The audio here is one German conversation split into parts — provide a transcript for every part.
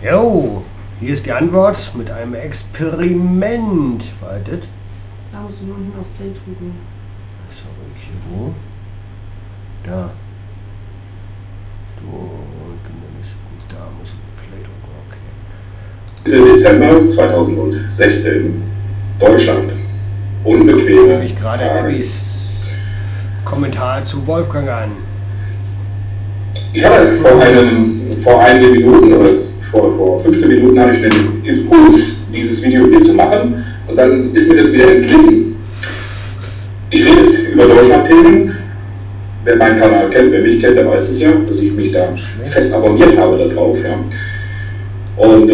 Jo, hier ist die Antwort mit einem Experiment. Wartet. Da musst du unten auf Play drücken. Sorry, hier wo? Da. Da muss ich Play drücken, okay. Dezember 2016. Deutschland. Unbequeme Habe ich gerade Fragen. Abbys Kommentar zu Wolfgang an. Ich habe vor einigen Minuten oder vor 15 Minuten hatte ich den Impuls, dieses Video hier zu machen, und dann ist mir das wieder entglitten. Ich rede jetzt über Deutschland-Themen. Wer meinen Kanal kennt, wer mich kennt, der weiß es ja, dass ich mich da fest abonniert habe da drauf. Ja. Und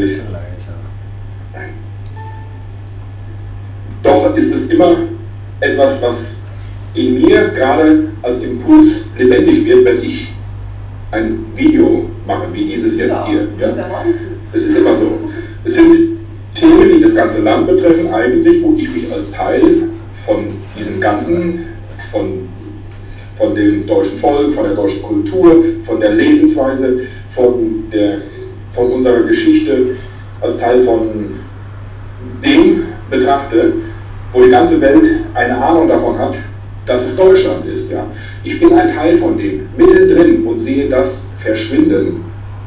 doch ist es immer etwas, was in mir gerade als Impuls lebendig wird, wenn ich ein Video mache, wie dieses jetzt hier. Ja? Es ist immer so. Es sind Themen, die das ganze Land betreffen, eigentlich, wo ich mich als Teil von diesem Ganzen, von dem deutschen Volk, von der deutschen Kultur, von der Lebensweise, von unserer Geschichte, als Teil von dem betrachte, wo die ganze Welt eine Ahnung davon hat, dass es Deutschland ist. Ja. Ich bin ein Teil von dem, mittendrin, und sehe das verschwinden.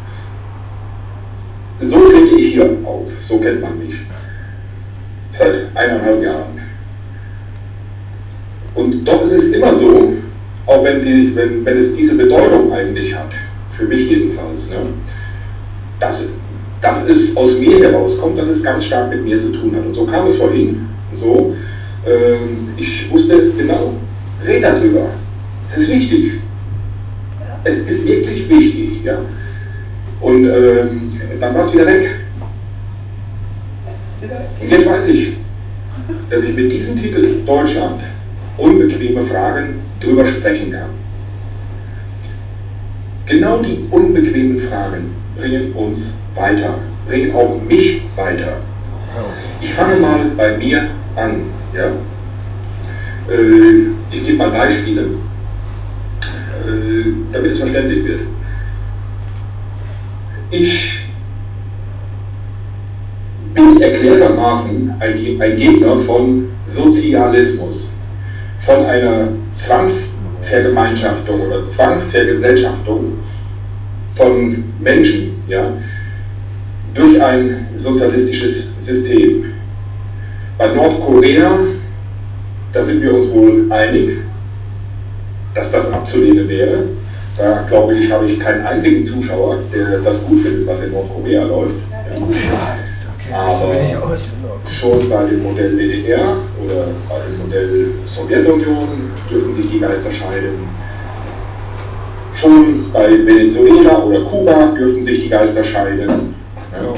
So trete ich hier auf, so kennt man mich. Seit 1,5 Jahren. Und doch ist es immer so, auch wenn es diese Bedeutung eigentlich hat, für mich jedenfalls, ne, dass es aus mir herauskommt, dass es ganz stark mit mir zu tun hat. Und so kam es vorhin. So, ich wusste genau, red darüber. Das ist wichtig. Es ist wirklich wichtig. Ja. Und dann war es wieder weg. Und jetzt weiß ich, dass ich mit diesem Titel Deutschland, unbequeme Fragen, drüber sprechen kann. Genau die unbequemen Fragen bringen uns weiter, bringen auch mich weiter. Ich fange mal bei mir an. Ja? Ich gebe mal Beispiele, damit es verständlich wird. Ich bin erklärtermaßen ein Gegner von Sozialismus, von einer Zwangsvergemeinschaftung oder Zwangsvergesellschaftung von Menschen, ja, durch ein sozialistisches System. Bei Nordkorea, da sind wir uns wohl einig, dass das abzulehnen wäre. Da glaube ich, habe ich keinen einzigen Zuschauer, der das gut findet, was in Nordkorea läuft. Aber schon bei dem Modell DDR oder bei dem Modell Sowjetunion dürfen sich die Geister scheiden. Schon bei Venezuela oder Kuba dürfen sich die Geister scheiden. Ja.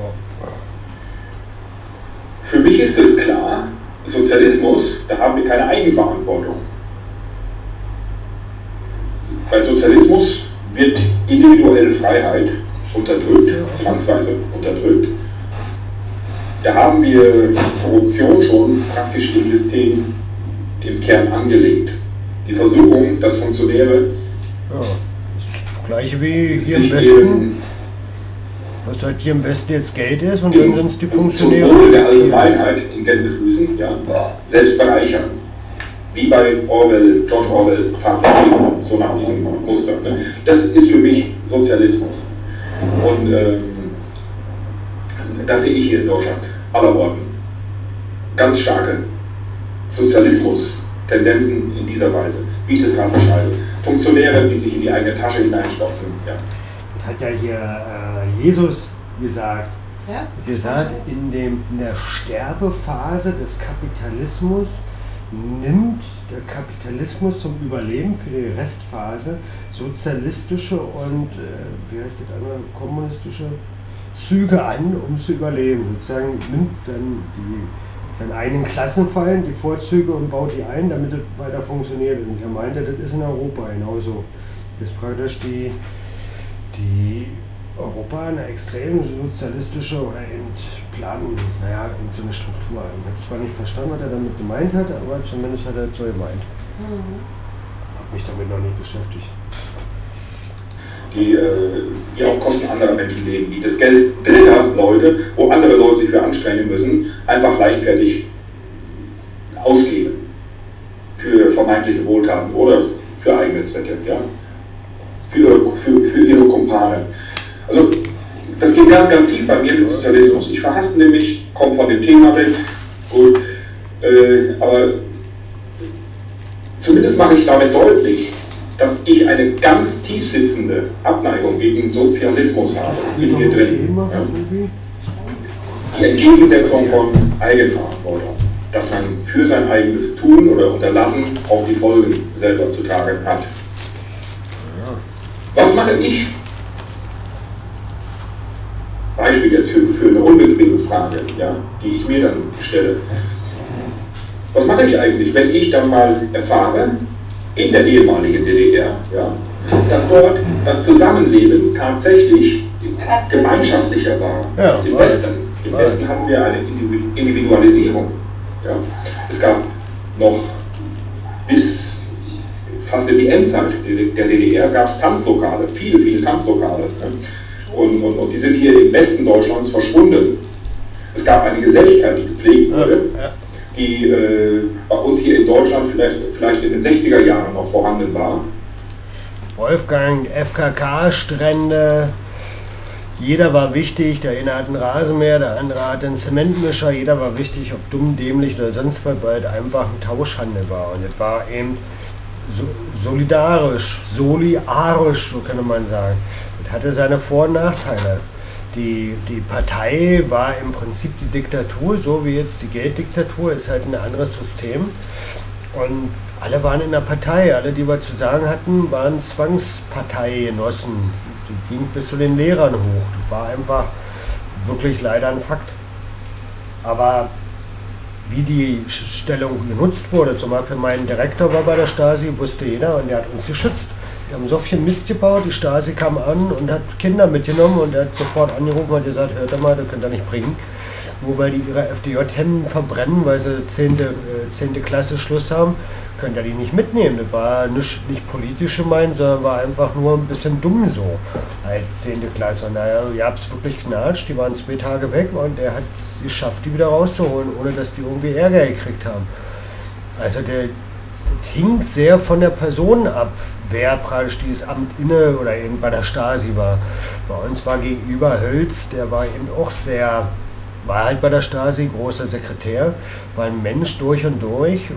Für mich ist es klar, Sozialismus, da haben wir keine Eigenverantwortung. Bei Sozialismus wird individuelle Freiheit unterdrückt, zwangsweise unterdrückt. Da haben wir Korruption schon praktisch im System im Kern angelegt. Die Versuchung, dass Funktionäre das Gleiche wie hier im Westen, was halt hier im Westen jetzt Geld ist, und dann sind es die Funktionäre. Zum Wohle der Allgemeinheit in Gänsefüßen, ja, selbst bereichern. Wie bei George Orwell, Fabrik, so nach diesem Muster. Ne? Das ist für mich Sozialismus. Und das sehe ich hier in Deutschland, aller Orten. Ganz starke Sozialismus-Tendenzen in dieser Weise, wie ich das gerade beschreibe. Funktionäre, die sich in die eigene Tasche hineinstopfen. Ja. Das hat ja hier Jesus gesagt. Ja? Gesagt, in der Sterbephase des Kapitalismus nimmt der Kapitalismus zum Überleben für die Restphase sozialistische und, wie heißt das andere, kommunistische Züge an, um zu überleben. Sozusagen nimmt seinen eigenen Klassenfeind, die Vorzüge, und baut die ein, damit es weiter funktioniert. Und er meinte, das ist in Europa genauso. Das ist praktisch die Europa eine extrem sozialistische oder entplanen, so eine Struktur. Ich habe zwar nicht verstanden, was er damit gemeint hat, aber zumindest hat er es so gemeint. Habe mich damit noch nicht beschäftigt. die auf Kosten anderer Menschen leben, die das Geld dritter Leute, wo andere Leute sich für anstrengen müssen, einfach leichtfertig ausgeben für vermeintliche Wohltaten oder für eigene Zwecke, ja? für ihre Kumpane. Also das geht ganz, ganz tief bei mir mit Sozialismus. Ich verhasse mich, komme von dem Thema weg, gut, aber zumindest mache ich damit deutlich, dass ich eine ganz tief sitzende Abneigung gegen Sozialismus habe, in mir drin. Ja? Die Entgegensetzung von Eigenverantwortung, dass man für sein eigenes Tun oder Unterlassen auch die Folgen selber zu tragen hat. Was mache ich? Beispiel jetzt für eine unbequeme Frage, ja, die ich mir dann stelle. Was mache ich eigentlich, wenn ich dann mal erfahre, in der ehemaligen DDR, ja, dass dort das Zusammenleben tatsächlich gemeinschaftlicher war als im Westen. Im Westen haben wir eine Individualisierung. Ja. Es gab noch bis fast in die Endzeit der DDR gab es Tanzlokale, viele, viele Tanzlokale. Ja. Und die sind hier im Westen Deutschlands verschwunden. Es gab eine Geselligkeit, die gepflegt wurde, die bei uns hier in Deutschland vielleicht in den 60er Jahren noch vorhanden war. Wolfgang, FKK-Strände, jeder war wichtig, der eine hat einen Rasenmäher, der andere hat einen Zementmischer, jeder war wichtig, ob dumm, dämlich oder sonst was, weil es einfach ein Tauschhandel war. Und es war eben solidarisch, so könnte man sagen. Es hatte seine Vor- und Nachteile. Die Partei war im Prinzip die Diktatur, so wie jetzt die Gelddiktatur, ist halt ein anderes System. Und alle waren in der Partei, alle, die wir zu sagen hatten, waren Zwangsparteigenossen. Die ging bis zu den Lehrern hoch. Das war einfach wirklich leider ein Fakt. Aber wie die Stellung genutzt wurde, zum Beispiel mein Direktor war bei der Stasi, wusste jeder, und der hat uns geschützt. Wir haben so viel Mist gebaut, die Stasi kam an und hat Kinder mitgenommen und er hat sofort angerufen und gesagt, hört mal, das könnt ihr nicht bringen. Nur weil die ihre FDJ-Hemden verbrennen, weil sie 10. Klasse Schluss haben, könnt ihr die nicht mitnehmen. Das war nicht politisch gemeint, sondern war einfach nur ein bisschen dumm so, halt 10. Klasse. Und naja, ihr habt es wirklich knatscht, die waren 2 Tage weg und er hat es geschafft, die wieder rauszuholen, ohne dass die irgendwie Ärger gekriegt haben. Also das hing sehr von der Person ab, wer praktisch dieses Amt inne oder eben bei der Stasi war. Bei uns war gegenüber Hölz, der war eben auch war halt bei der Stasi großer Sekretär, war ein Mensch durch und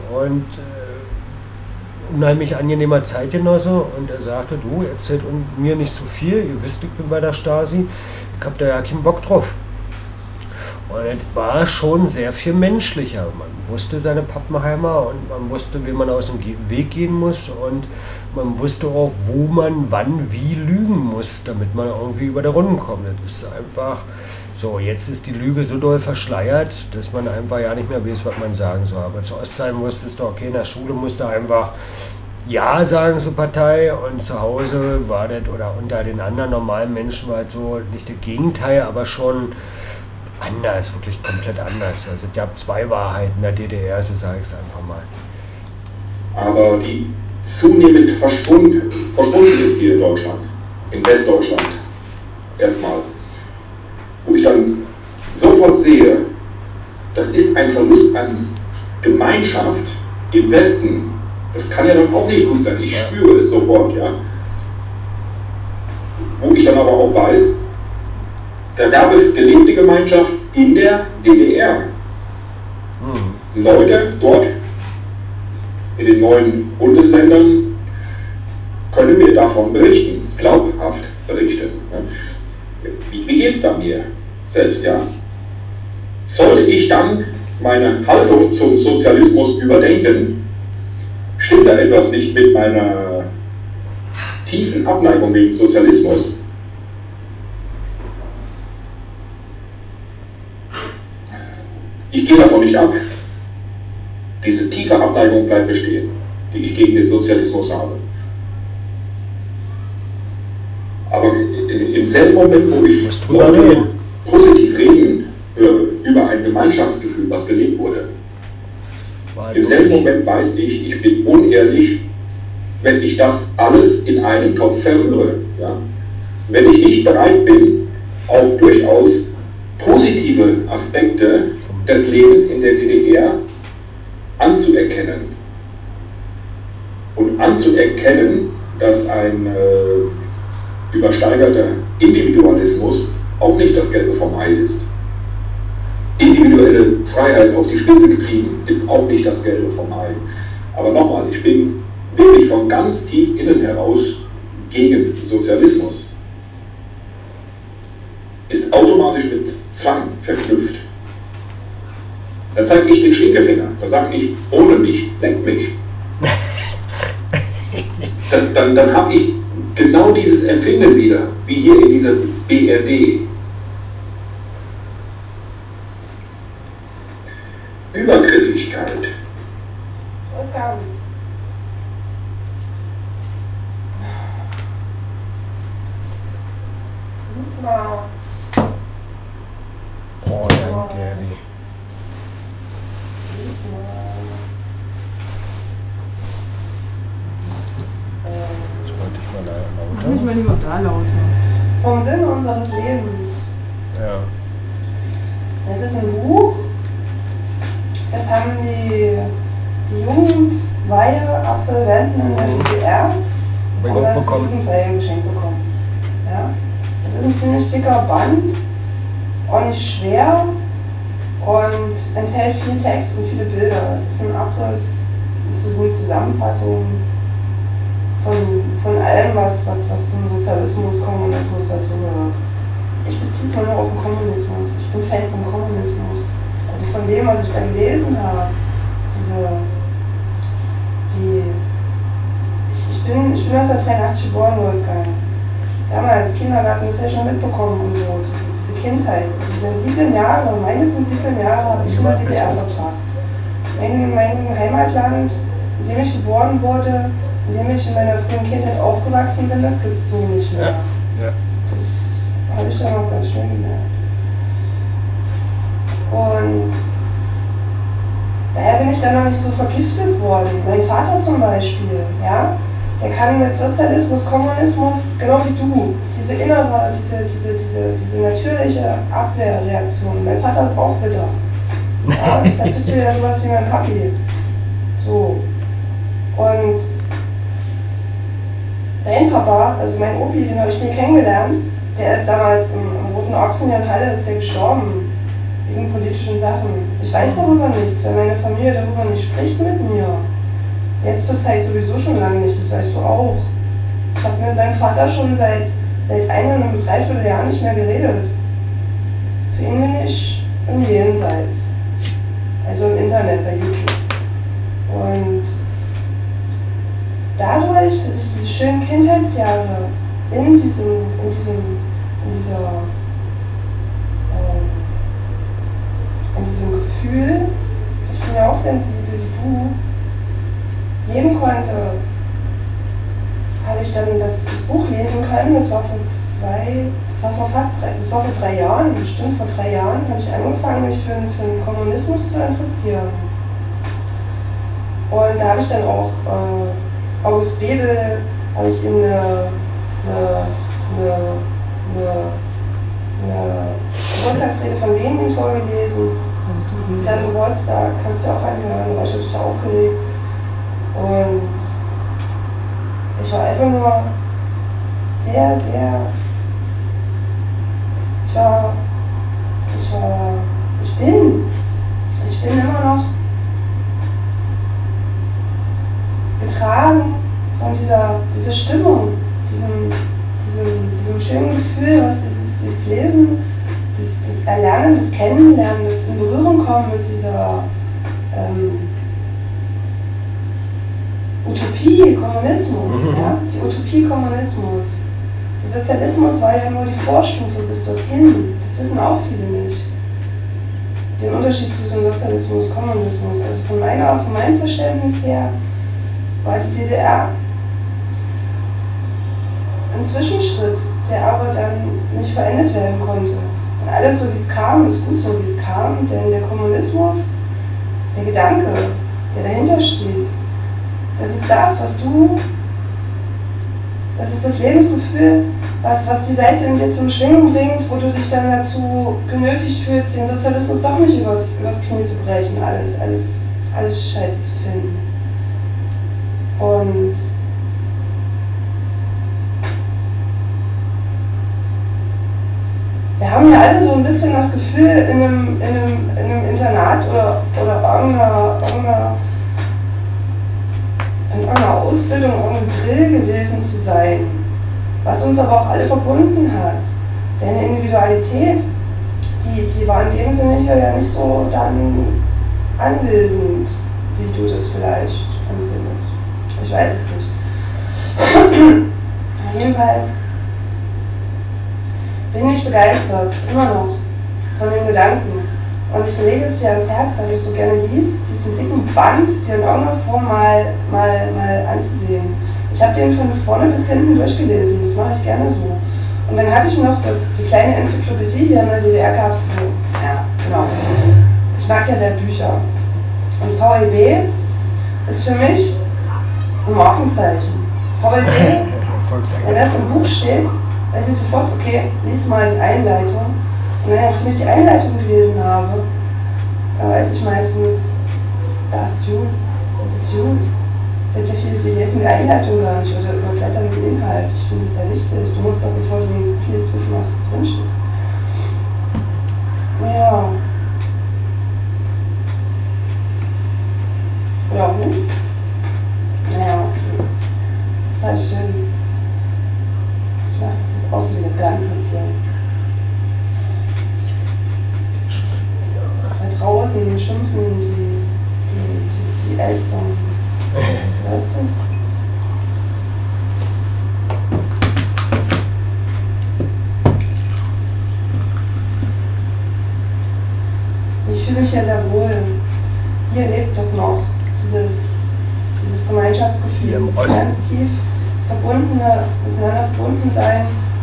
unheimlich angenehmer Zeitgenosse, und er sagte, du erzählt mir nicht so viel, ihr wisst, ich bin bei der Stasi, ich hab da ja keinen Bock drauf. Und es war schon sehr viel menschlicher. Man wusste seine Pappenheimer und man wusste, wie man aus dem Weg gehen muss, und man wusste auch, wo man wann wie lügen muss, damit man irgendwie über die Runden kommt. Das ist einfach so, jetzt ist die Lüge so doll verschleiert, dass man einfach ja nicht mehr weiß, was man sagen soll. Aber zu Ostzeit wusste es doch, okay, in der Schule musste einfach Ja sagen zur Partei, und zu Hause war das, oder unter den anderen normalen Menschen war es so, nicht das Gegenteil, aber schon anders, wirklich komplett anders. Also es gab 2 Wahrheiten der DDR, so sage ich es einfach mal. Aber die zunehmend verschwunden ist hier in Deutschland, in Westdeutschland erstmal, wo ich dann sofort sehe, das ist ein Verlust an Gemeinschaft im Westen. Das kann ja dann auch nicht gut sein, ich spüre es sofort, ja. Wo ich dann aber auch weiß, da gab es gelebte Gemeinschaft in der DDR. Leute dort in den neuen Bundesländern können mir davon berichten, glaubhaft berichten. Wie geht es dann mir selbst, ja? Sollte ich dann meine Haltung zum Sozialismus überdenken? Stimmt da etwas nicht mit meiner tiefen Abneigung gegen Sozialismus? Ich gehe davon nicht ab. Diese tiefe Abneigung bleibt bestehen, die ich gegen den Sozialismus habe. Aber im selben Moment, wo ich Leute positiv reden höre über ein Gemeinschaftsgefühl, was gelebt wurde, im selben Moment weiß ich, ich bin unehrlich, wenn ich das alles in einen Topf verrühre. Ja? wenn ich nicht bereit bin, auch durchaus positive Aspekte des Lebens in der DDR anzuerkennen. Und anzuerkennen, dass ein übersteigerter Individualismus auch nicht das Gelbe vom Ei ist. Individuelle Freiheit auf die Spitze getrieben ist auch nicht das Gelbe vom Ei. Aber nochmal, ich bin wirklich von ganz tief innen heraus gegen Sozialismus. Ist automatisch mit Zwang verknüpft. Da zeige ich den Stinkefinger, da sage ich, ohne mich, lenk mich. Dann habe ich genau dieses Empfinden wieder, wie hier in dieser BRD. Übergriffigkeit. Aufgaben. Lies mal. Oh, danke. Lies mal. Wollte ich mal Mach lauter. mich mal lieber da lauter. Vom Sinn unseres Lebens. Ja. Das ist ein Buch, das haben die Jugendweihe-Absolventen in der DDR und das Jugendweihe geschenkt bekommen. Ja? Das ist ein ziemlich dicker Band, auch nicht schwer und enthält viel Text und viele Bilder. Es ist ein Abriss, es ist eine Zusammenfassung von allem, was zum Sozialismus, Kommunismus dazu gehört. Ich beziehe es mal nur auf den Kommunismus. Ich bin Fan vom Kommunismus. Also von dem, was ich da gelesen habe, ich bin 1983 geboren, Wolfgang. Damals Kindergarten, das habe ich schon mitbekommen und so, diese Kindheit, also die sensiblen Jahre, meine sensiblen Jahre habe ich in der DDR verbracht. Mein Heimatland, in dem ich geboren wurde, in dem ich in meiner frühen Kindheit aufgewachsen bin, das gibt es so nicht mehr. Ja. Das habe ich dann auch ganz schön gemerkt. Und daher bin ich dann noch nicht so vergiftet worden. Mein Vater zum Beispiel, ja, der kann mit Sozialismus, Kommunismus, genau wie du, diese innere, diese natürliche Abwehrreaktion. Mein Vater ist auch bitter. Ja, deshalb bist du ja sowas wie mein Papi. So. Und sein Papa, also mein Opi, den habe ich nie kennengelernt, der ist damals im Roten Ochsen hier in Halle, ist der gestorben. Wegen politischen Sachen. Ich weiß darüber nichts, weil meine Familie darüber nicht spricht mit mir. Jetzt zur Zeit sowieso schon lange nicht, das weißt du auch. Ich habe mit meinem Vater schon seit 1,25 Jahren nicht mehr geredet. Für ihn bin ich im Jenseits. Also im Internet, bei YouTube. Und dadurch, dass ich diese schönen Kindheitsjahre in diesem Gefühl, ich bin ja auch sensibel wie du, leben konnte, habe ich dann das Buch lesen können. Das war vor 3 Jahren, bestimmt vor 3 Jahren, habe ich angefangen, mich für den Kommunismus zu interessieren. Und da habe ich dann auch August Bebel, habe ich ihm eine Geburtstagsrede von Lenin vorgelesen. Zu seinem Geburtstag, kannst du auch anhören, da war ich total aufgeregt. Und ich war einfach nur sehr, sehr. Ich bin immer noch getragen von dieser Stimmung, diesem schönen Gefühl, was dieses Lesen, das Erlernen, das Kennenlernen, das in Berührung kommen mit dieser Utopie, Kommunismus, ja? Die Utopie, Kommunismus. Der Sozialismus war ja nur die Vorstufe bis dorthin, das wissen auch viele nicht. Den Unterschied zwischen Sozialismus und Kommunismus, also von meinem Verständnis her, war die DDR ein Zwischenschritt, der aber dann nicht verendet werden konnte. Und alles so wie es kam, ist gut so wie es kam, denn der Kommunismus, der Gedanke, der dahinter steht, das ist das, was du Das ist das Lebensgefühl, was die Seite in dir zum Schwingen bringt, wo du dich dann dazu genötigt fühlst, den Sozialismus doch nicht übers Knie zu brechen, alles scheiße zu finden. Und wir haben ja alle so ein bisschen das Gefühl, in einem Internat oder in irgendeiner Ausbildung, irgendeinem Drill gewesen zu sein, was uns aber auch alle verbunden hat. Deine Individualität, die war in dem Sinne hier ja nicht so dann anwesend, wie du das vielleicht empfindest. Ich weiß es nicht. Jedenfalls bin ich begeistert, immer noch, von dem Gedanken. Und ich lege es dir ans Herz, da du so gerne liest, diesen dicken Band dir in irgendeiner Form mal anzusehen. Ich habe den von vorne bis hinten durchgelesen, das mache ich gerne so. Und dann hatte ich noch die kleine Enzyklopädie hier in der DDR, gab es so. Ja, genau. Ich mag ja sehr Bücher. Und VEB ist für mich ein Markenzeichen. VEB, wenn das im Buch steht, weiß ich sofort, okay, lies mal die Einleitung. Und wenn ich nicht die Einleitung gelesen habe, dann weiß ich meistens, das ist gut, das ist gut. Es gibt ja viele, die lesen die Einleitung gar nicht oder überblättern den Inhalt. Ich finde das sehr wichtig. Du musst doch, bevor du liest, wissen, was drinsteht. Ja. Oder auch nicht? Naja, okay. Das ist total schön. Ich mache das jetzt auch so wieder blank mit dir. Da draußen schimpfen die Eltern. Hörst du es? Ich fühle mich ja sehr wohl. Hier lebt das noch, dieses Gemeinschaftsgefühl, dieses ganz tief miteinander verbunden sein.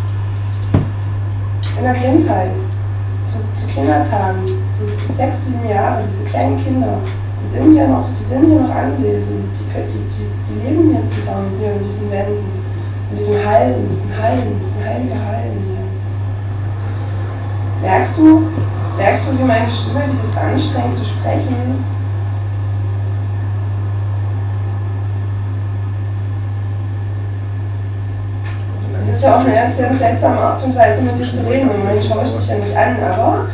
In der Kindheit, zu Kindertagen, so 6, 7 Jahre, diese kleinen Kinder, die sind hier noch anwesend, die leben hier zusammen, hier in diesen Wänden, in diesem heilige Hallen hier. Merkst du, wie meine Stimme, wie das anstrengend zu sprechen? Es ist ja auch eine ganz seltsame Art und Weise, mit dir zu reden. Im Moment schaue ich dich ja nicht an, aber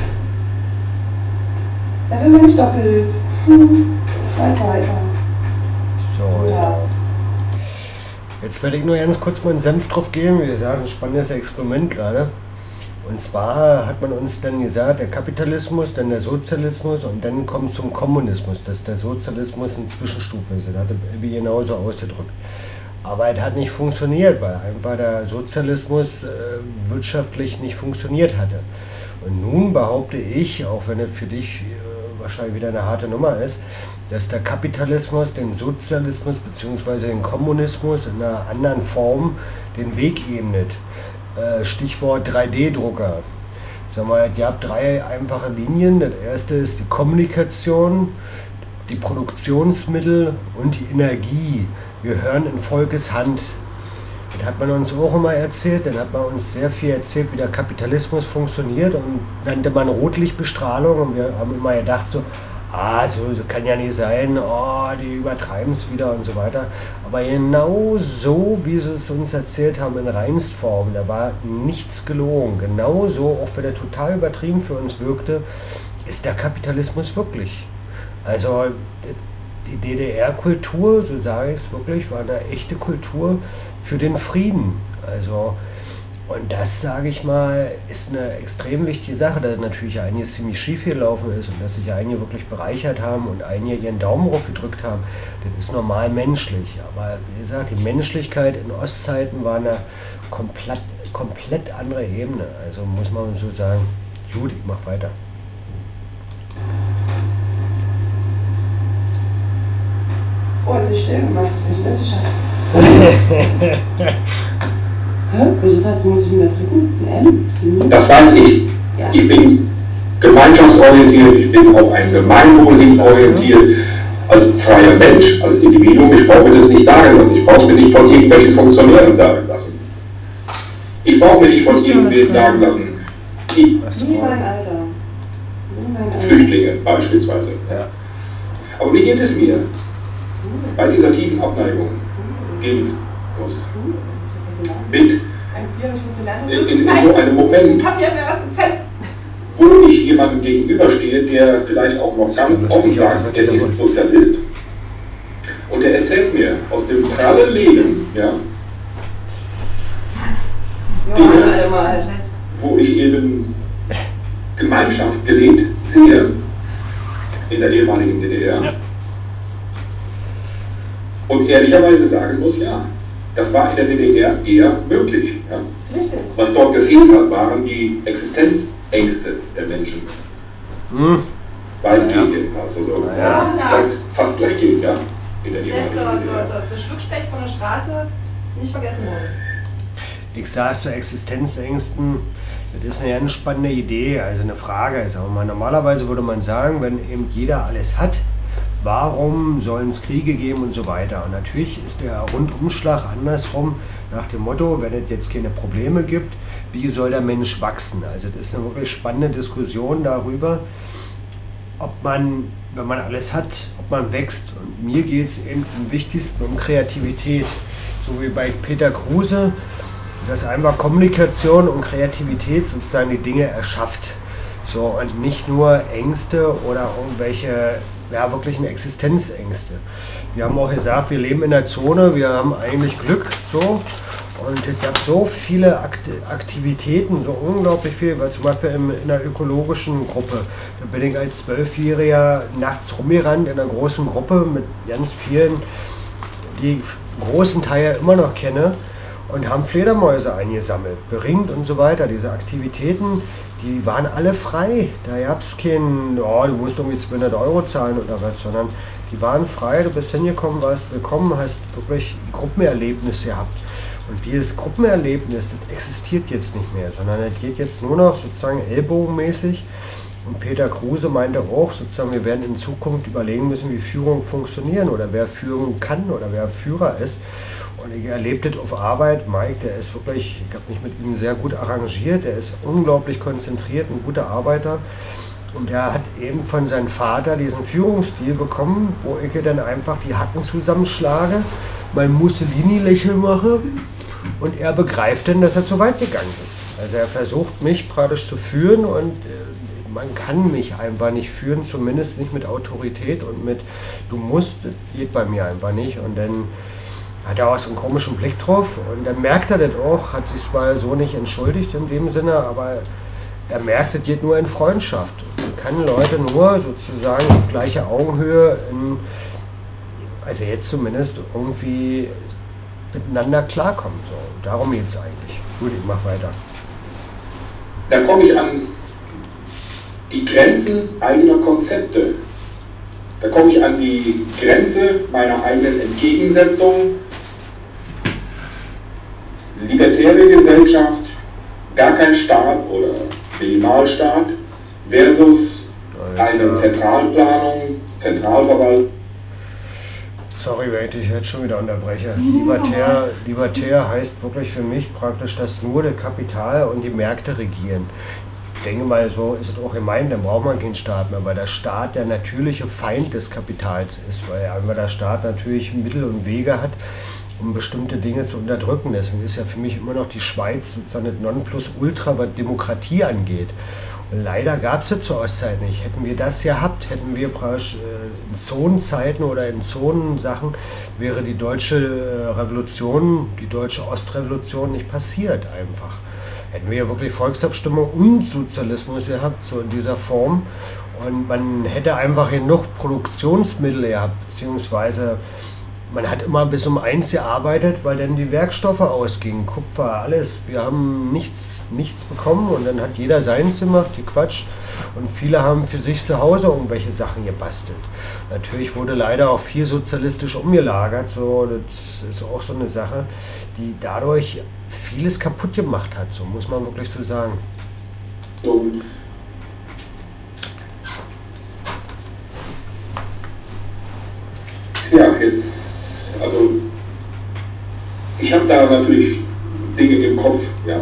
dafür bin ich doppelt. Ich weiß weiter. So, ja. Jetzt werde ich nur ganz kurz mal einen Senf drauf geben. Wir sagen, ein spannendes Experiment gerade. Und zwar hat man uns dann gesagt, der Kapitalismus, dann der Sozialismus und dann kommt zum Kommunismus, dass der Sozialismus eine Zwischenstufe ist. Das hat er genauso ausgedrückt. Aber es hat nicht funktioniert, weil einfach der Sozialismus wirtschaftlich nicht funktioniert hatte. Und nun behaupte ich, auch wenn es für dich wahrscheinlich wieder eine harte Nummer ist, dass der Kapitalismus dem Sozialismus bzw. dem Kommunismus in einer anderen Form den Weg ebnet. Stichwort 3D-Drucker. Sag mal, ihr habt 3 einfache Linien. Das erste ist die Kommunikation, die Produktionsmittel und die Energie. Wir hören in Volkes Hand. Das hat man uns auch immer erzählt, dann hat man uns sehr viel erzählt, wie der Kapitalismus funktioniert und nannte man Rotlichtbestrahlung und wir haben immer gedacht so kann ja nicht sein, die übertreiben es wieder und so weiter. Aber genau so, wie sie es uns erzählt haben, in Reinstform, da war nichts gelogen. Genau so, auch wenn er total übertrieben für uns wirkte, ist der Kapitalismus wirklich. Also die DDR-Kultur, so sage ich es wirklich, war eine echte Kultur für den Frieden. Also, und das, sage ich mal, ist eine extrem wichtige Sache, dass natürlich einiges ziemlich schief gelaufen ist und dass sich einige wirklich bereichert haben und einige ihren Daumen drauf gedrückt haben. Das ist normal menschlich. Aber wie gesagt, die Menschlichkeit in Ostzeiten war eine komplett andere Ebene. Also muss man so sagen, gut, ich mach weiter. Oh, es ist still gemacht, Wissenschaft. Welche Taste muss ich denn da drücken? Eine M? Das weiß ich. Ja. Ich bin gemeinschaftsorientiert, ich bin auf ein Gemeinwohl orientiert als freier Mensch, als Individuum, ich brauche mir das nicht sagen lassen, ich brauche es mir nicht von irgendwelchen Funktionären sagen lassen. Ich brauche mir nicht von irgendwem sagen lassen, wie mein Alter. Flüchtlinge beispielsweise. Ja. Aber wie geht es mir? Bei dieser tiefen Abneigung geht es mit in so einem Moment, wo ich jemandem gegenüberstehe, der vielleicht auch noch ganz offen sagt, der ist Sozialist, und der erzählt mir aus dem prallen Leben, ja, Dinge, wo ich eben Gemeinschaft gelebt sehe in der ehemaligen DDR. Ja. Und ehrlicherweise sagen muss, ja, das war in der DDR eher möglich. Ja. Richtig. Was dort gefehlt hat, waren die Existenzängste der Menschen. Weitgehend jedenfalls. Also fast durchgehend, ja. In der selbst der Schluckspecht von der Straße nicht vergessen wurde. Ich sage zu Existenzängsten, das ist eine ganz spannende Idee, also eine Frage. Also normalerweise würde man sagen, wenn eben jeder alles hat, warum sollen es Kriege geben und so weiter. Und natürlich ist der Rundumschlag andersrum nach dem Motto, wenn es jetzt keine Probleme gibt, wie soll der Mensch wachsen? Also das ist eine wirklich spannende Diskussion darüber, ob man, wenn man alles hat, ob man wächst. Und mir geht es eben am wichtigsten um Kreativität, so wie bei Peter Kruse, dass einfach Kommunikation und Kreativität sozusagen die Dinge erschafft. So, und nicht nur Ängste oder irgendwelche ja, wirklichen Existenzängste. Wir haben auch gesagt, wir leben in der Zone, wir haben eigentlich Glück. So. Und es gab so viele Aktivitäten, so unglaublich viel, weil zum Beispiel in der ökologischen Gruppe, da bin ich als 12-Jähriger nachts rumgerannt in einer großen Gruppe mit ganz vielen, die großen Teil immer noch kenne, und haben Fledermäuse eingesammelt, beringt und so weiter. Diese Aktivitäten, die waren alle frei. Da gab es keinen, oh, du musst irgendwie 200 € zahlen oder was, sondern die waren frei, du bist hingekommen, warst willkommen, hast wirklich Gruppenerlebnisse gehabt. Und dieses Gruppenerlebnis, das existiert jetzt nicht mehr, sondern es geht jetzt nur noch sozusagen ellbogenmäßig. Und Peter Kruse meinte auch, sozusagen, wir werden in Zukunft überlegen müssen, wie Führung funktioniert oder wer führen kann oder wer Führer ist. Und ich erlebe das auf Arbeit. Mike, der ist wirklich, ich habe mich mit ihm sehr gut arrangiert, der ist unglaublich konzentriert, ein guter Arbeiter. Und er hat eben von seinem Vater diesen Führungsstil bekommen, wo ich dann einfach die Hacken zusammenschlage, mein Mussolini-Lächeln mache und er begreift dann, dass er zu weit gegangen ist. Also er versucht mich praktisch zu führen und man kann mich einfach nicht führen, zumindest nicht mit Autorität und mit du musst, das geht bei mir einfach nicht. Und dann hat er auch so einen komischen Blick drauf und dann merkt er das auch, hat sich zwar so nicht entschuldigt in dem Sinne, aber er merkt, das geht nur in Freundschaft. Man kann Leute nur sozusagen auf gleicher Augenhöhe, also jetzt zumindest, irgendwie miteinander klarkommen. So. Darum geht es eigentlich. Gut, ich mach weiter. Da komme ich an die Grenzen eigener Konzepte. Da komme ich an die Grenze meiner eigenen Entgegensetzung. Libertäre Gesellschaft, gar kein Staat oder Minimalstaat versus eine Zentralplanung, Zentralverwaltung. Sorry, wenn ich dich jetzt schon wieder unterbreche. Libertär heißt wirklich für mich praktisch, dass nur das Kapital und die Märkte regieren. Ich denke mal, so ist es auch gemeint, dann braucht man keinen Staat mehr, weil der Staat der natürliche Feind des Kapitals ist, weil einfach der Staat natürlich Mittel und Wege hat, um bestimmte Dinge zu unterdrücken. Deswegen ist ja für mich immer noch die Schweiz sozusagen das Nonplusultra, was Demokratie angeht. Und leider gab es das zur Ostzeit nicht. Hätten wir das gehabt, hätten wir in Zonenzeiten oder in Zonensachen, wäre die deutsche Revolution, die deutsche Ostrevolution nicht passiert einfach. Hätten wir wirklich Volksabstimmung und Sozialismus gehabt, so in dieser Form. Und man hätte einfach genug Produktionsmittel gehabt, beziehungsweise man hat immer bis um 1 gearbeitet, weil dann die Werkstoffe ausgingen, Kupfer, alles. Wir haben nichts bekommen und dann hat jeder seins gemacht, die Quatsch. Und viele haben für sich zu Hause irgendwelche Sachen gebastelt. Natürlich wurde leider auch viel sozialistisch umgelagert, so, das ist auch so eine Sache, die dadurch vieles kaputt gemacht hat, so muss man wirklich so sagen. ich habe da natürlich Dinge im Kopf. Ja.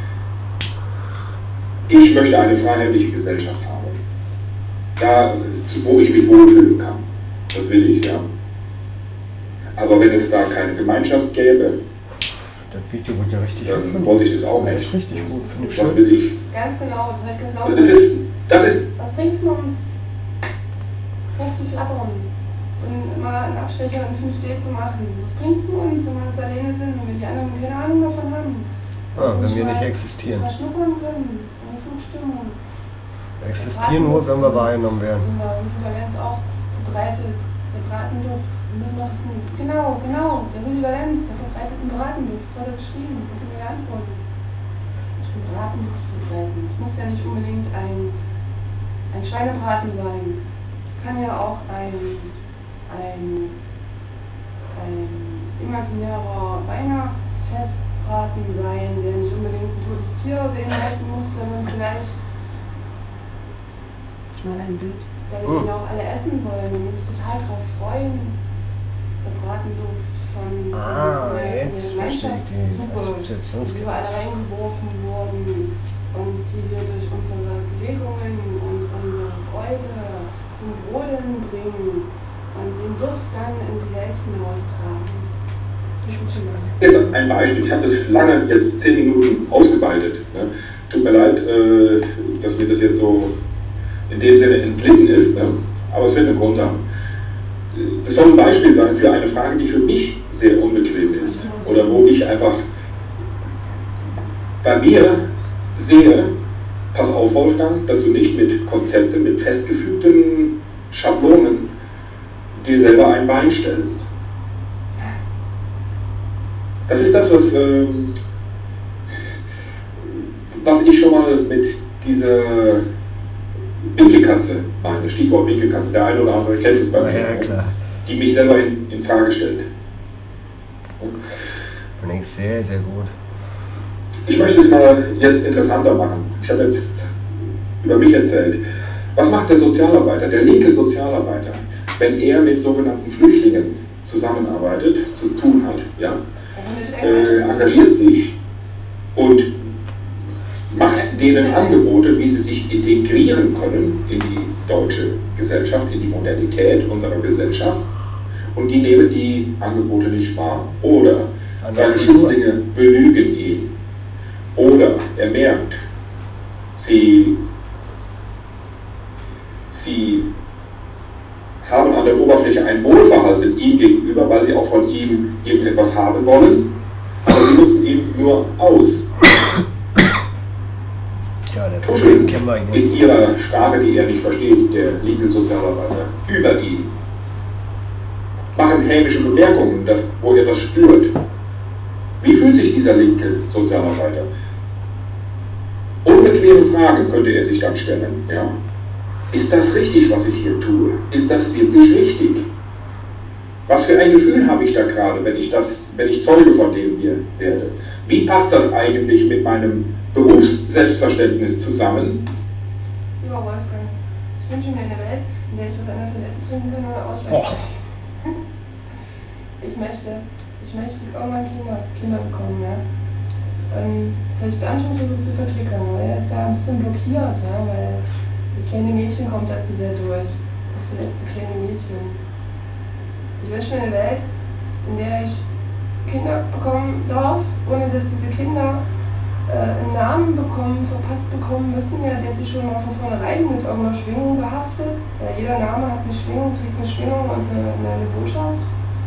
Ich möchte eine freiheitliche Gesellschaft haben. Da, wo ich mich wohlfühlen kann. Das will ich, ja. Aber wenn es da keine Gemeinschaft gäbe, das Video wird ja richtig dann wollte ich das auch nicht. Das ist richtig gut, finde ich. Was will ich? Ganz genau, das heißt genau. Das ist. Was bringt es uns, noch zu flattern und mal einen Abstecher in 5D zu machen? Was bringt es uns, wenn wir das alleine sind und wir die anderen keine Ahnung davon haben? Wenn wir nicht existieren. Mal schnuppern können, eine Flugstimmung. Existieren nur, wenn wir wahrgenommen werden. Rüdiger Lenz auch verbreitet, der Bratenduft. Genau, der Rüdiger Lenz, der verbreitet einen Bratenduft. Das hat er geschrieben und hat mir geantwortet. Ich will Bratenduft verbreiten. Es muss ja nicht unbedingt ein Schweinebraten sein. Es kann ja auch ein imaginärer Weihnachtsfestbraten sein, der nicht unbedingt ein totes Tier beinhalten muss, sondern vielleicht. Ich male ein Bild. Damit ihn auch alle essen wollen und uns total drauf freuen. Der Bratenduft von der Gemeinschaftssuppe, die wir alle reingeworfen wurden und die wir durch unsere Bewegungen und unsere Freude zum Brodeln bringen und den Duft dann in die Welt hinaustragen. Jetzt ein Beispiel. Ich habe das lange, jetzt 10 Minuten ausgeweitet. Ne? Tut mir leid, dass mir das jetzt so in dem Sinne entglitten ist, ne? Aber es wird einen Grund haben. Das soll ein Beispiel sein für eine Frage, die für mich sehr unbequem ist oder wo ich einfach bei mir sehe, pass auf Wolfgang, dass du nicht mit Konzepten, mit festgefügten Schablonen dir selber ein Bein stellst. Das ist das, was ich schon mal mit dieser Winkelkatze meine, Stichwort Winkelkatze, der eine oder andere kennt es bei mir, die mich selber in Frage stellt. Finde ich sehr, sehr gut. Ich möchte es mal jetzt interessanter machen. Ich habe jetzt über mich erzählt. Was macht der Sozialarbeiter, der linke Sozialarbeiter, wenn er mit sogenannten Flüchtlingen zusammenarbeitet, zu tun hat? Ja? Engagiert sich und macht denen Angebote, wie sie sich integrieren können in die deutsche Gesellschaft, in die Modernität unserer Gesellschaft, und die nehmen die Angebote nicht wahr. Oder seine Schützlinge belügen ihn. Oder er merkt, sie haben an der Oberfläche ein Wohlverhalten ihm gegenüber, weil sie auch von ihm irgendetwas haben wollen, aber sie nutzen ihn nur aus. Tuscheln in ihrer Sprache, die er nicht versteht, der linke Sozialarbeiter, über ihn. Machen hämische Bemerkungen, wo er das spürt. Wie fühlt sich dieser linke Sozialarbeiter? Unbequeme Fragen könnte er sich dann stellen. Ja? Ist das richtig, was ich hier tue? Ist das wirklich richtig? Was für ein Gefühl habe ich da gerade, wenn ich Zeuge von dem hier werde? Wie passt das eigentlich mit meinem Berufsselbstverständnis zusammen? Lieber Wolfgang, ich wünsche mir eine Welt, in der ich aus einer Toilette trinken kann oder ausweichen. Ich möchte irgendwann Kinder bekommen, ja. Das habe ich Bernd schon versucht zu verklickern, aber er ist da ein bisschen blockiert, ja, weil das kleine Mädchen kommt dazu sehr durch. Das verletzte kleine Mädchen. Ich wünsche mir eine Welt, in der ich Kinder bekommen darf, ohne dass diese Kinder einen Namen verpasst bekommen müssen, ja, der sich schon mal von vornherein mit irgendeiner Schwingung behaftet. Ja, jeder Name hat eine Schwingung, trägt eine Schwingung und eine Botschaft.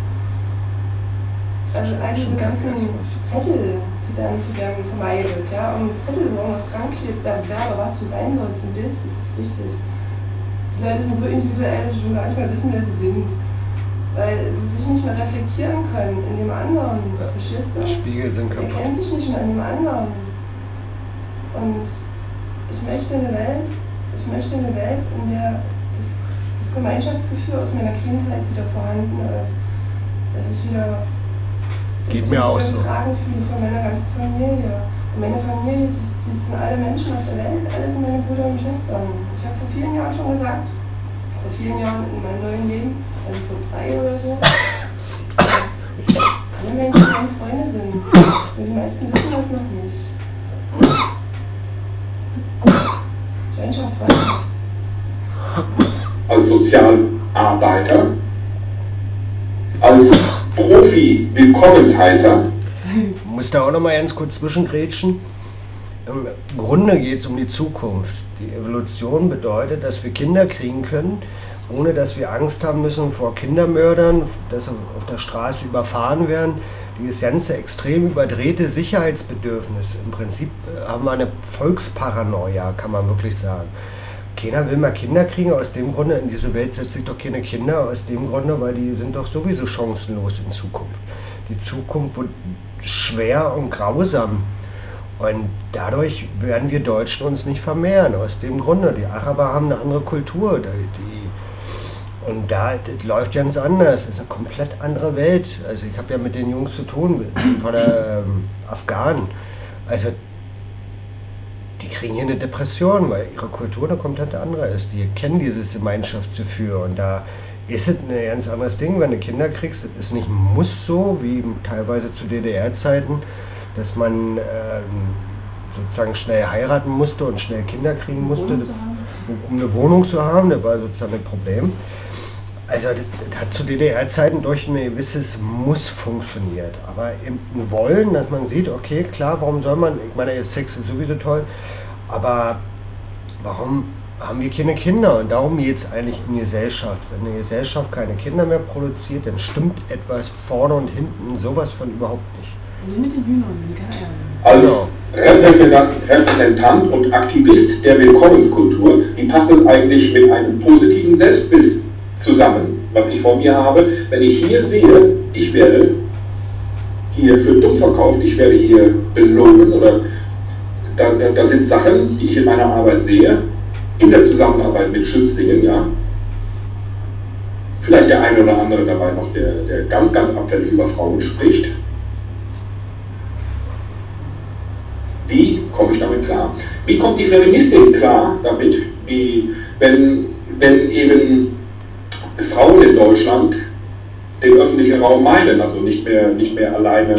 Also all diese ganzen Zettel, die dann zu werden vermeidet, ja, und Zettel, wo irgendwas dran klebt, wer oder was du sein sollst und bist, das ist wichtig. Die Leute sind so individuell, dass sie schon gar nicht mehr wissen, wer sie sind. Weil sie sich nicht mehr reflektieren können in dem anderen. Verstehst du? Spiegel sind kaputt. Er kennt sich nicht mehr in dem anderen. Und ich möchte eine Welt, in der das Gemeinschaftsgefühl aus meiner Kindheit wieder vorhanden ist. Dass ich wieder getragen fühle von meiner ganzen Familie. Und meine Familie, das sind alle Menschen auf der Welt, alles sind meine Brüder und Schwestern. Ich habe vor vielen Jahren schon gesagt, in meinem neuen Leben, also vor 3 oder so, dass alle Menschen meine Freunde sind. Und die meisten wissen das noch nicht. Freundschaft, Freundschaft. Als Sozialarbeiter, als Profi-Willkommensheißer. Ich muss da auch noch mal ganz kurz zwischengrätschen. Im Grunde geht es um die Zukunft. Die Evolution bedeutet, dass wir Kinder kriegen können, ohne dass wir Angst haben müssen vor Kindermördern, dass sie auf der Straße überfahren werden. Dieses ganze extrem überdrehte Sicherheitsbedürfnis. Im Prinzip haben wir eine Volksparanoia, kann man wirklich sagen. Keiner will mal Kinder kriegen, aus dem Grunde, in diese Welt setzt sich doch keine Kinder, aus dem Grunde, weil die sind doch sowieso chancenlos in Zukunft. Die Zukunft wird schwer und grausam. Und dadurch werden wir Deutschen uns nicht vermehren, aus dem Grunde. Die Araber haben eine andere Kultur. Und da das läuft ganz anders. Es ist eine komplett andere Welt. Also ich habe ja mit den Jungs zu tun, von der Afghanen. Also die kriegen hier eine Depression, weil ihre Kultur eine komplett andere ist. Die kennen dieses Gemeinschaftsgefühl. Und da ist es ein ganz anderes Ding, wenn du Kinder kriegst. Es ist nicht muss so, wie teilweise zu DDR-Zeiten, dass man sozusagen schnell heiraten musste und schnell Kinder kriegen musste, um eine Wohnung zu haben. Das war sozusagen ein Problem. Also das hat zu DDR-Zeiten durch ein gewisses Muss funktioniert. Aber im Wollen, dass man sieht, okay, klar, warum soll man, ich meine, Sex ist sowieso toll, aber warum haben wir keine Kinder? Und darum geht es eigentlich in Gesellschaft. Wenn eine Gesellschaft keine Kinder mehr produziert, dann stimmt etwas vorne und hinten sowas von überhaupt nicht. Also mit den Hühnern, die keine Ahnung. Als Repräsentant und Aktivist der Willkommenskultur, wie passt das eigentlich mit einem positiven Selbstbild zusammen, was ich vor mir habe? Wenn ich hier sehe, ich werde hier für dumm verkauft, ich werde hier belogen, oder da sind Sachen, die ich in meiner Arbeit sehe, in der Zusammenarbeit mit Schützlingen, ja. Vielleicht der eine oder andere dabei noch, der ganz, ganz abfällig über Frauen spricht. Wie komme ich damit klar? Wie kommt die Feministin klar damit, wenn eben Frauen in Deutschland den öffentlichen Raum meiden, also nicht mehr alleine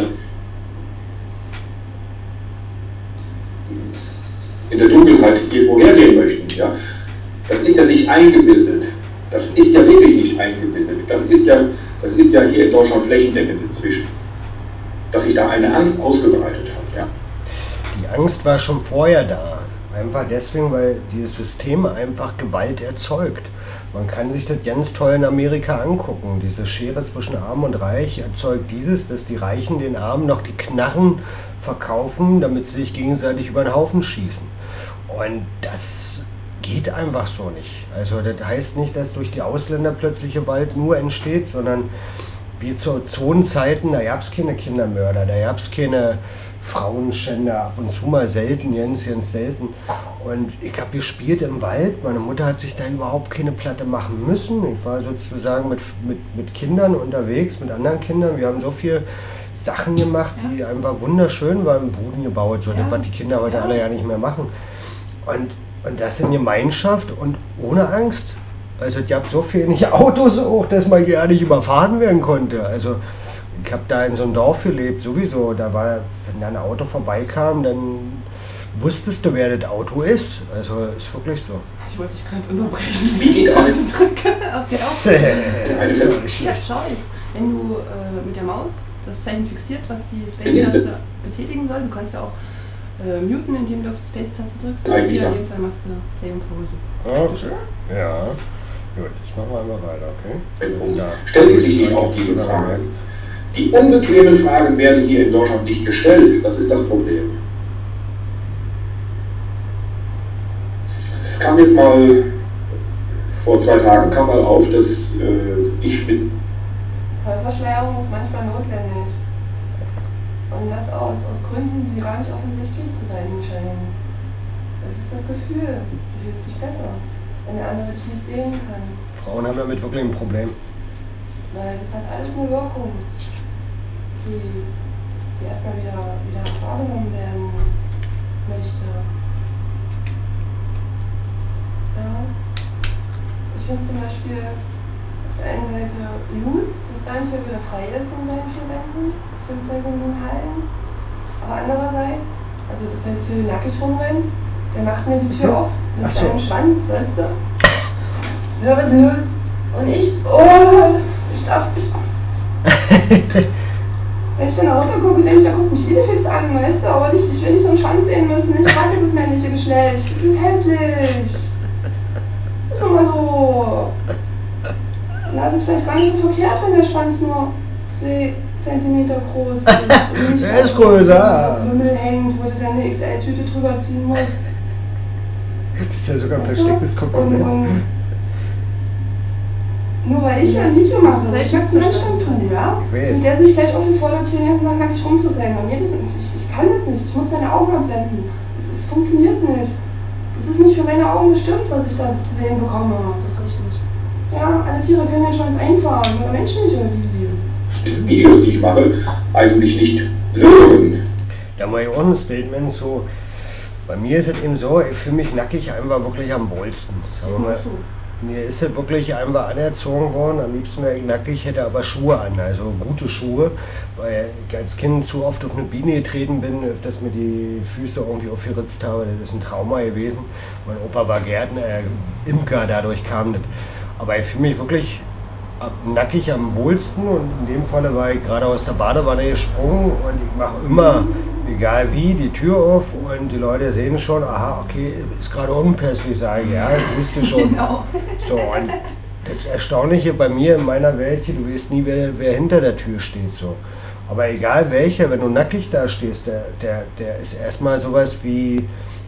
in der Dunkelheit irgendwo hergehen möchten? Ja? Das ist ja nicht eingebildet. Das ist ja wirklich nicht eingebildet. Das ist ja hier in Deutschland flächendeckend inzwischen, dass sich da eine Angst ausgebreitet hat. Ja? Die Angst war schon vorher da. Einfach deswegen, weil dieses System einfach Gewalt erzeugt. Man kann sich das ganz toll in Amerika angucken. Diese Schere zwischen Arm und Reich erzeugt dieses, dass die Reichen den Armen noch die Knarren verkaufen, damit sie sich gegenseitig über den Haufen schießen. Und das geht einfach so nicht. Also das heißt nicht, dass durch die Ausländer plötzlich Gewalt nur entsteht, sondern wie zu Zonenzeiten, da gab es keine Kindermörder, da gab es keine Frauenschänder, ab und zu mal selten, ganz selten. Und ich habe gespielt im Wald, meine Mutter hat sich da überhaupt keine Platte machen müssen. Ich war sozusagen mit Kindern unterwegs, mit anderen Kindern. Wir haben so viele Sachen gemacht, die einfach wunderschön waren, Buden gebaut, so das, was die Kinder heute alle ja nicht mehr machen. Und das in Gemeinschaft und ohne Angst. Also es gab so viele nicht Autos auch, dass man hier nicht überfahren werden konnte. Also ich habe da in so einem Dorf gelebt, sowieso. Da war, wenn da ein Auto vorbeikam, dann wusstest du, wer das Auto ist. Also ist wirklich so. Ich wollte dich gerade unterbrechen. Wie geht ausdrücken aus der Aufgabe? Ja, schau jetzt. Wenn du mit der Maus das Zeichen fixiert, was die Space-Taste betätigen soll, du kannst ja auch muten, indem du auf die Space-Taste drückst. Und hier in dem Fall machst du Play und Pause. Okay. Ja. Gut, ich mache mal einmal weiter, okay? Stellt sich nicht auf diese Fragen. Die unbequemen Fragen werden hier in Deutschland nicht gestellt. Das ist das Problem. Es kam jetzt mal, vor 2 Tagen kam mal auf, dass ich mit... Vollverschleierung ist manchmal notwendig. Und das aus Gründen, die gar nicht offensichtlich zu sein scheinen. Das ist das Gefühl. Du fühlst dich besser, wenn der andere dich nicht sehen kann. Frauen haben damit wirklich ein Problem. Weil das hat alles eine Wirkung, die erstmal wieder wahrgenommen werden möchte. Ja. Ich finde zum Beispiel auf der einen Seite gut, dass Bernchen wieder frei ist in seinen 4 Wänden. beziehungsweise in den Hallen. Aber andererseits, also das heißt, hier nackig rumrennt, der macht mir die Tür auf mit seinem Schwanz, weißt du? Ja, was ist denn los? Und ich darf nicht. Wenn ich in der Auto gucke, denke ich, da guckt mich Idefix an, weißt du, aber nicht, ich will nicht so einen Schwanz sehen müssen. Ich hasse das männliche Geschlecht. Das ist hässlich. Das ist doch mal so. Und da ist es vielleicht gar nicht so verkehrt, wenn der Schwanz nur 2 Zentimeter groß ist. Und nicht der ist größer. So Lümmel hängt, wo du dann eine XL-Tüte drüber ziehen musst. Das ist ja sogar ein verstecktes Komponent. Nur weil ich ja ein Video mache, weil ich Max Anstand tue, ja? Und der sich gleich auf die Vordertür den ganzen Tag nackig rumzurennen. Und ich kann das nicht, ich muss meine Augen abwenden. Es funktioniert nicht. Das ist nicht für meine Augen bestimmt, was ich da zu sehen bekomme. Das ist richtig. Ja, alle Tiere können ja schon ins Einfahren, oder Menschen nicht irgendwie. Videos, die ich mache, eigentlich nicht Lösungen. Da mache ich auch ein Statement so. Bei mir ist es eben so, ich fühle mich nackig einfach wirklich am wohlsten. Sagen wir mal. Mir ist es wirklich einfach anerzogen worden, am liebsten wäre ich nackig, hätte aber Schuhe an, also gute Schuhe, weil ich als Kind zu oft auf eine Biene getreten bin, dass mir die Füße irgendwie aufgeritzt habe, das ist ein Trauma gewesen. Mein Opa war Gärtner, Imker, dadurch kam das. Aber ich fühle mich wirklich nackig am wohlsten und in dem Falle war ich gerade aus der Badewanne gesprungen und ich mache immer, egal wie, die Tür auf und die Leute sehen schon, aha, okay, ist gerade unpässlich, sage ich, ja, du wisst ja schon. Genau. So, und das Erstaunliche bei mir in meiner Welt hier, du weißt nie, wer hinter der Tür steht. So. Aber egal welcher, wenn du nackig da stehst, der ist erstmal sowas wie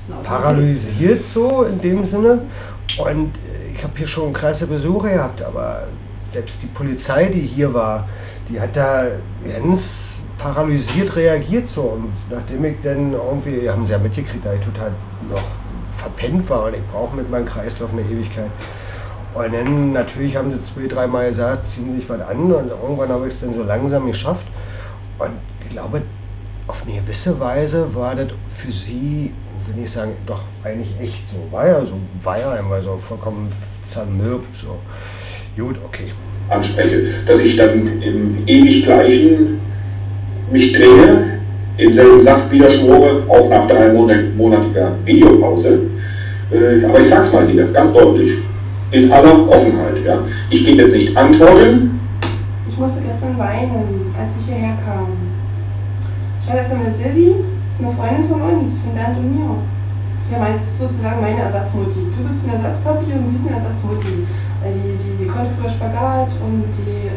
paralysiert so in dem Sinne. Und ich habe hier schon krasse Besuche gehabt, aber selbst die Polizei, die hier war, die hat da ganz paralysiert reagiert so. Und nachdem ich dann irgendwie, haben sie ja mitgekriegt, da ich total noch verpennt war und ich brauche mit meinem Kreislauf eine Ewigkeit. Und dann natürlich haben sie 2-3 Mal gesagt, ziehen Sie sich was an und irgendwann habe ich es dann so langsam geschafft. Und ich glaube, auf eine gewisse Weise war das für sie, will ich sagen, doch eigentlich echt so. War ja einfach so vollkommen zermürbt so. Gut, okay. Anspreche, dass ich dann im ewig gleichen mich drehe, im selben Saft wieder schmore, auch nach 3-monatiger Videopause. Aber ich sag's mal wieder, ganz deutlich, in aller Offenheit. Ja. Ich gehe jetzt nicht antworten. Ich musste gestern weinen, als ich hierher kam. Ich war gestern mit Silvi, das ist eine Freundin von uns, von Bernd und mir. Das ist ja sozusagen meine Ersatzmutti. Du bist ein Ersatzpapi und sie ist eine Ersatzmutti. Die konnte früher Spagat und die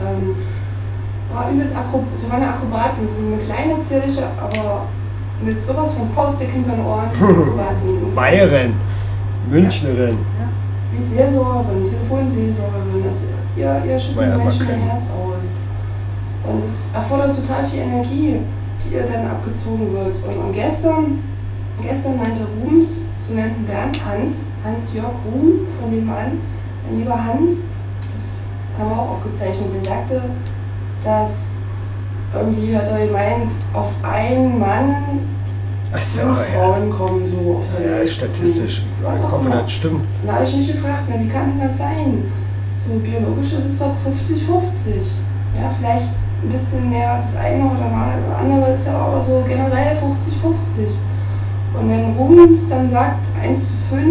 war übelst sie war eine Akrobatin. Sie ist eine kleine, zierliche, aber mit sowas von faustdick hinter den Ohren. Bayerin, Münchnerin. Ja. Sie ist Seelsorgerin, Telefonseelsorgerin. Ihr schüttelt den Menschen ihr Herz aus. Und es erfordert total viel Energie, die ihr dann abgezogen wird. Und gestern meinte Rubens, so nennt Bernd Hans-Jörg Ruhm von nebenan, mein lieber Hans, das haben wir auch aufgezeichnet, der sagte, dass irgendwie hat er gemeint, auf einen Mann 5 Frauen kommen so auf der Welt. Ja, statistisch. Ich hoffe, das stimmt. Da habe ich mich gefragt, wie kann denn das sein? So biologisch ist es doch 50-50. Ja, vielleicht ein bisschen mehr das eine oder mal, das andere ist ja aber so generell 50-50. Und wenn Rubens dann sagt 1:5,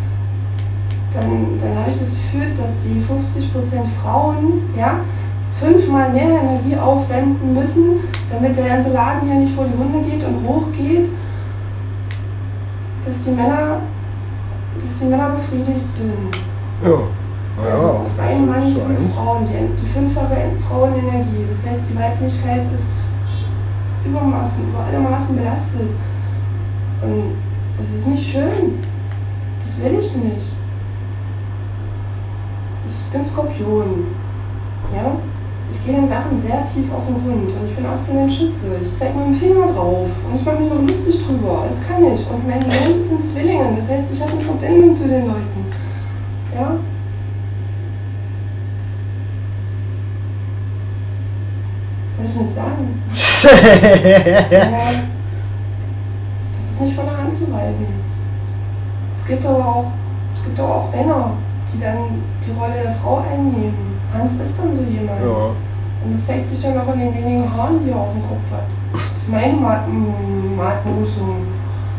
dann habe ich das Gefühl, dass die 50% Frauen, ja, 5-mal mehr Energie aufwenden müssen, damit der ganze Laden hier nicht vor die Hunde geht und hochgeht, dass die Männer befriedigt sind. Ja. Also auf einen Mann 5 Frauen, die 5-fache Frauenenergie. Das heißt, die Weiblichkeit ist über alle Maßen belastet. Und das ist nicht schön. Das will ich nicht. Ich bin Skorpion. Ja? Ich gehe den Sachen sehr tief auf den Grund und ich bin außerdem Schütze. Ich zeige mit dem Finger drauf und ich mache mich noch lustig drüber. Das kann ich. Und mein Mond sind Zwillinge. Das heißt, ich habe eine Verbindung zu den Leuten. Ja? Was soll ich denn sagen? Ja, das ist nicht von der Hand zu weisen. Es gibt aber auch Männer, die dann die Rolle der Frau einnehmen. Hans ist dann so jemand. Ja. Und das zeigt sich dann auch in den wenigen Haaren, die er auf dem Kopf hat. Das ist meine Matmussung.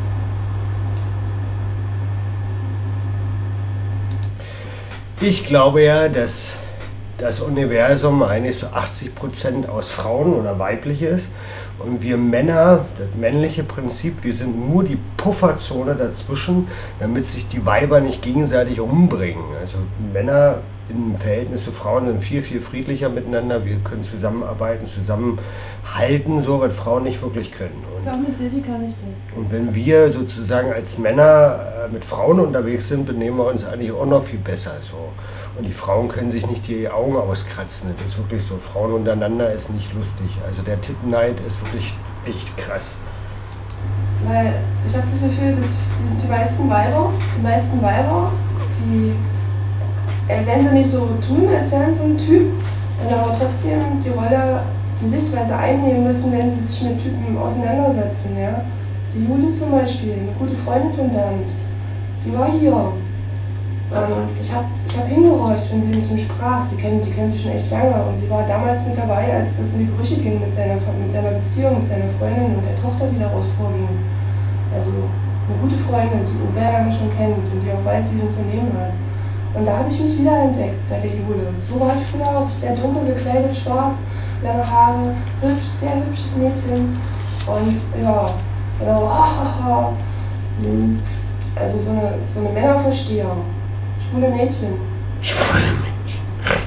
Ich glaube ja, dass das Universum eigentlich so 80% aus Frauen oder weiblich ist und wir Männer, das männliche Prinzip, wir sind nur die Pufferzone dazwischen, damit sich die Weiber nicht gegenseitig umbringen. Also Männer im Verhältnis zu Frauen sind viel, viel friedlicher miteinander, wir können zusammenarbeiten, zusammenhalten, so was Frauen nicht wirklich können. Mit Silvi kann ich das. Und wenn wir sozusagen als Männer mit Frauen unterwegs sind, benehmen wir uns eigentlich auch noch viel besser. So. Und die Frauen können sich nicht die Augen auskratzen. Das ist wirklich so. Frauen untereinander ist nicht lustig. Also der Tittenneid ist wirklich echt krass. Weil ich habe das Gefühl, dass die meisten Weiber, die, wenn sie nicht so tun, als wären sie ein Typ, dann aber trotzdem die Rolle, die Sichtweise einnehmen müssen, wenn sie sich mit Typen auseinandersetzen. Ja? Die Julie zum Beispiel, eine gute Freundin von Bernd, die war hier. Und ich hab hingehorcht, wenn sie mit ihm sprach. Die kennt sich schon echt lange. Und sie war damals mit dabei, als das in die Brüche ging mit seiner Beziehung, mit seiner Freundin und der Tochter, die daraus vorging. Also eine gute Freundin, die ihn sehr lange schon kennt und die auch weiß, wie sie ihn zu nehmen hat. Und da habe ich mich wiederentdeckt bei der Jule. So war ich früher auch, sehr dunkel gekleidet, schwarz, lange Haare, hübsch, sehr hübsches Mädchen. Und ja, genau, also so eine Männerverstehung. Schwule Mädchen. Schwule Mädchen.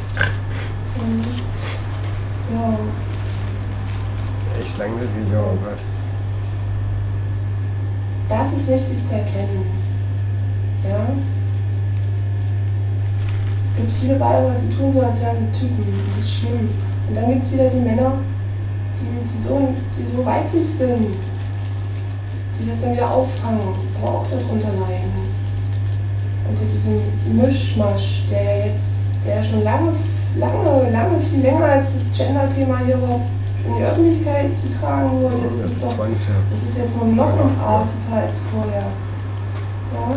Ja. Echt lange Video, oh Gott. Das ist wichtig zu erkennen. Ja? Es gibt viele Weiber, die tun so, als wären sie Typen. Das ist schlimm. Und dann gibt es wieder die Männer, die so weiblich sind. Die das dann wieder auffangen, aber auch darunter leiden. Unter diesem Mischmasch, der schon lange, viel länger als das Gender-Thema hier überhaupt in die Öffentlichkeit getragen wurde. Das ist jetzt nur noch entarteter als vorher. Ja?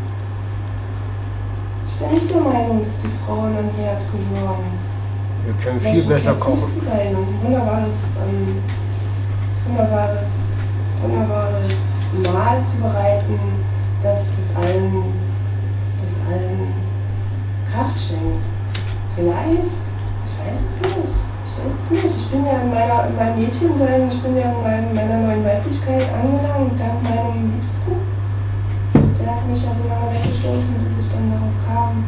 Ich bin nicht der Meinung, dass die Frauen an Herd gehören. Wir können viel besser kochen. Zu sein und ein wunderbares Mahl zu bereiten, das allen Kraft schenkt. Vielleicht, ich weiß es nicht. Ich bin ja in meinem Mädchensein, ich bin ja in meiner neuen Weiblichkeit angelangt, dank meinem Liebsten. Der hat mich ja so lange weggestoßen, bis ich dann darauf kam.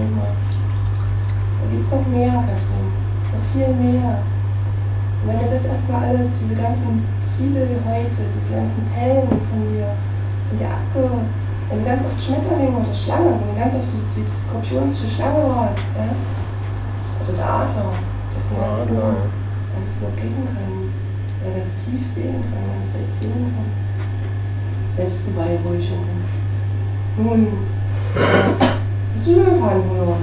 Da gibt es noch mehr, Katrin. Noch viel mehr. Und wenn du das erstmal alles, diese ganzen Zwiebelhäute, diese ganzen Pellen von dir wenn du ganz oft Schmetterlinge oder Schlange, wenn du ganz oft die skorpionische Schlange hast, ja? Oder der Adler, der von ganz oben alles nur blicken kann, oder ganz tief sehen kann, ganz weit sehen kann. Selbstbeweihräucherung. Nun, das ist schon eine Verhandlung.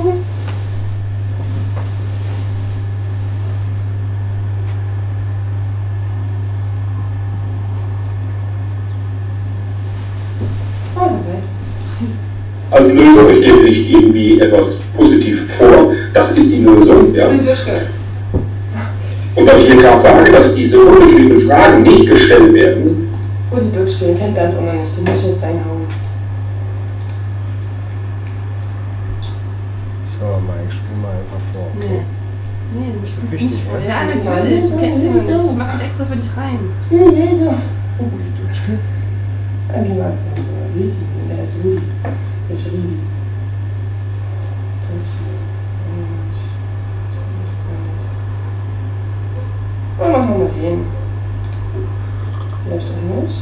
Als Lösung, ich gebe nicht irgendwie etwas positiv vor, das ist die Lösung. Ja. Und was ich hier gerade sage, dass diese unbequemen Fragen nicht gestellt werden. Oh, die durchstehen, kennt Bernd auch noch nicht, die muss ich jetzt reinhauen. Schau mal, ich spule mal einfach vor. Nee, du bist wichtig, nicht vor. Ja, natürlich, du kennst sie nicht. Ich mach das extra für dich rein. Oh, die Dutschke? Der ist Rudi. Das ist Rudi. Und machen wir mal den. Vielleicht auch nicht.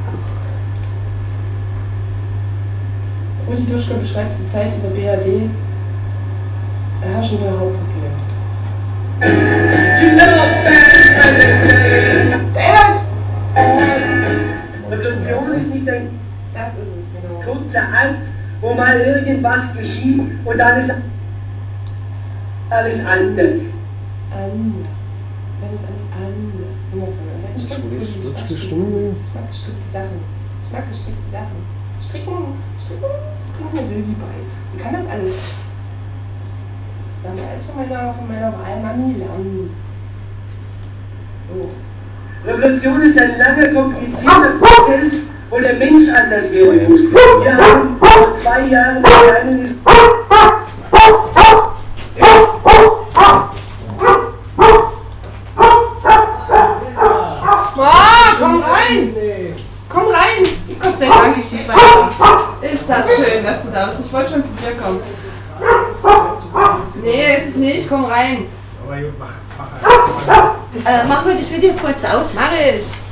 Rudi Duschke beschreibt zurzeit in der BRD herrschende Hautprobleme. David! Revolution ist nicht ein Das ist es, genau. kurzer Akt, wo mal irgendwas geschieht und dann ist alles anders. Anders. Dann ist alles anders. Wundervoll. Ich mag gestrickte Sachen. Stricken, das bringt mir Silvi bei. Die kann das alles. Dann alles von meiner Wahlmami lernen. So. Revolution ist ein langer, komplizierter Prozess, wo der Mensch anders werden muss. Wir haben vor 2 Jahren einen komm rein! Komm rein! Gott sei Dank ist das weiter. Ist das schön, dass du da bist. Ich wollte schon zu dir kommen. Nee, ist es nicht. Komm rein. Aber mach Mach mal das Video kurz aus. Mach ich.